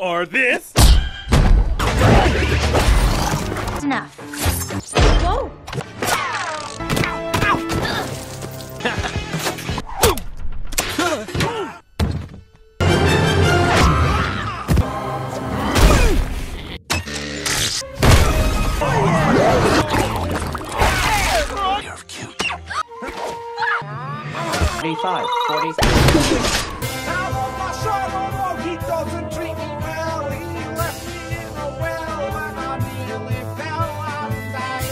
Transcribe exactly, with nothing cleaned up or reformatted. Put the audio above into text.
Or this? Enough. Whoa! You're cute. forty-five, forty. He doesn't treat